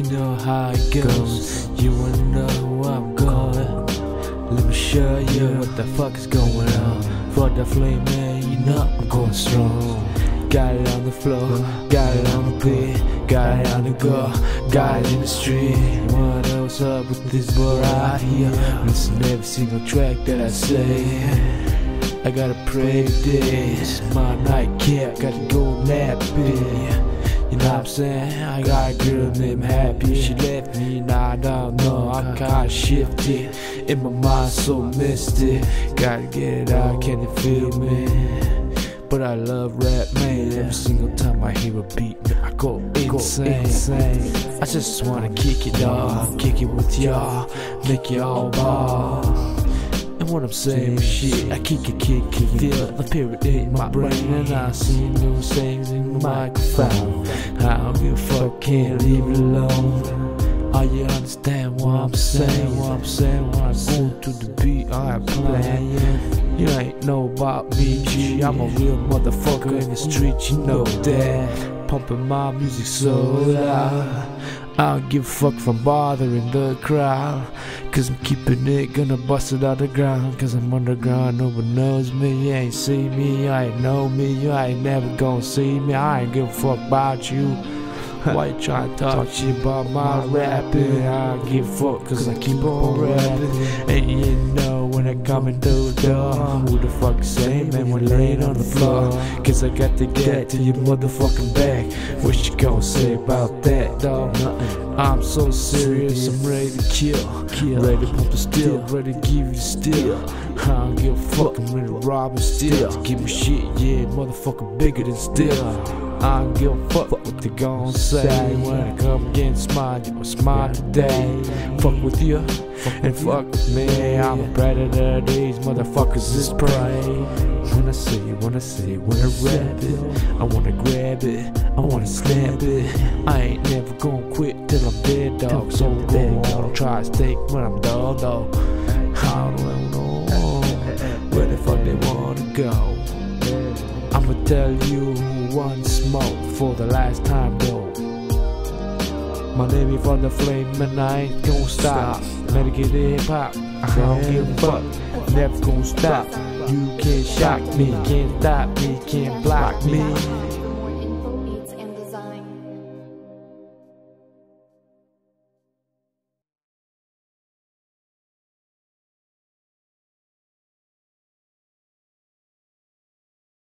know how it goes. You wanna know where I'm going? Let me show you what the fuck is going on. For the flame, man, you know I'm going strong. Got it on the floor, got it on the beat, got it on the go, got it in the street. What else up with this boy right here? Listen to every single track that I say. I gotta pray this, my nightcap, gotta go nappy. You know what I'm saying? I got a girl named Happy. She left me, now I don't know. I'm kinda shifty, in my mind so misty. Gotta get it out, can you feel me? But I love rap, man. Every single time I hear a beat, I go insane. I just wanna kick it off, kick it with y'all, make y'all ball. And what I'm saying is shit, I kick it, feel the period in my brain, and I see new things in the microphone. I don't give a fuck, can't leave it alone. Are you understand what I'm saying? When I go to the beat, I'm playing. You ain't know about me, G. I'm a real motherfucker in the street, you know that. Pumping my music so loud, I don't give a fuck from bothering the crowd. Cause I'm keeping it, gonna bust it out the ground. Cause I'm underground, no one knows me. You ain't see me, you ain't know me. You ain't never gonna see me. I ain't give a fuck about you. Why you tryna talk shit about my rapping? I don't give a fuck cause I keep on rapping. And you know when I come into the door, who the fuck is saying, man, we're laying on the floor. Cause I got to get to your motherfucking back. What you gonna say about that, dawg? I'm so serious, I'm ready to kill. Ready to pump the steel, ready to give you the steel. I don't give a fuck, I'm ready to rob and steal. To give me shit, yeah, motherfucker bigger than steel. I don't give a fuck what they gon' say. When I come against mine, you must smile today. Fuck with you, and fuck with me. I'm a predator, these motherfuckers is prey. When I say it, when I rap it, I wanna grab it, I wanna snap it. I ain't never gon' quit till I'm dead, dog. So go on, try to stay when I'm done, though. I don't know where the fuck they wanna go. I'ma tell you once more for the last time though. My name is For The Flame and I ain't gon' stop. Medicated hip hop, I don't give a fuck, never gon' stop. You can't shock me, can't stop me, can't block me.